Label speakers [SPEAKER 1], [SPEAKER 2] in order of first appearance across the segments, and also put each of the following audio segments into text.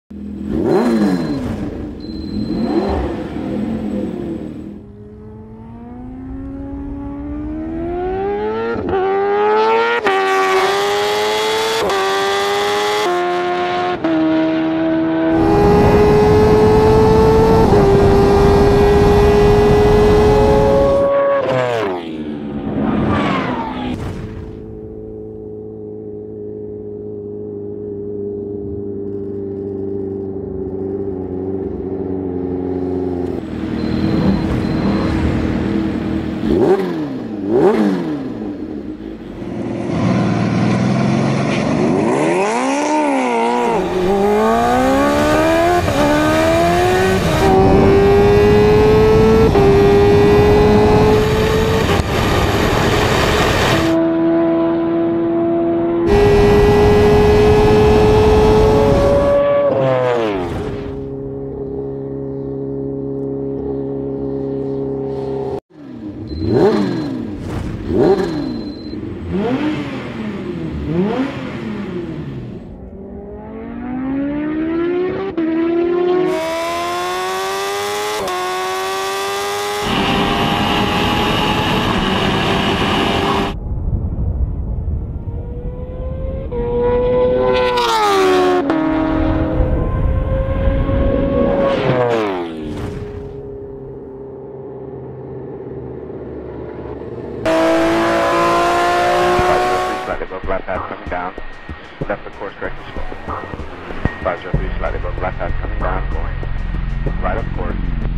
[SPEAKER 1] Left half coming down. Left of course, correction slow. 503 slightly above left half coming down, going right of course.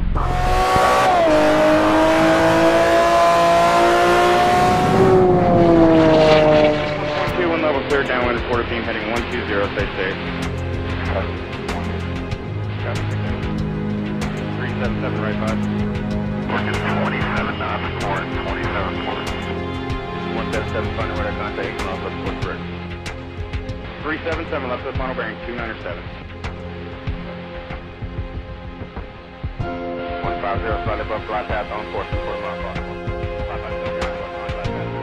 [SPEAKER 1] One level clear downwind and quarter beam heading 120, stay safe. 377 right 5.
[SPEAKER 2] Working 27 knots, port, 27 port.
[SPEAKER 1] 177 final radar contact, 8 miles left foot bridge. 377 left foot final bearing, 297. 150 slightly above flight path on course and quarter mile possible. 550 right left line, left path.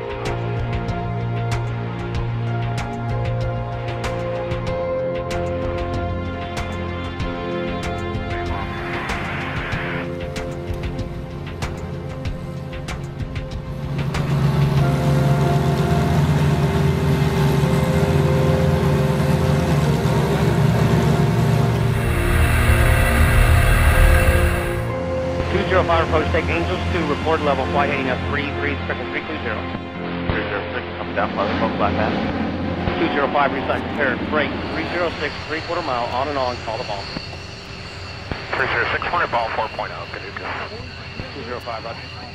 [SPEAKER 3] Fire approach, take Angels 2, report level, flight heading up 33, expecting 320.
[SPEAKER 1] 306, coming down, flight above flight path.
[SPEAKER 3] 205, resign, prepared, break, 306, 3/4 mile, on and on, call the ball.
[SPEAKER 2] 306, 100 ball 4.0, good to go.
[SPEAKER 3] 205, roger.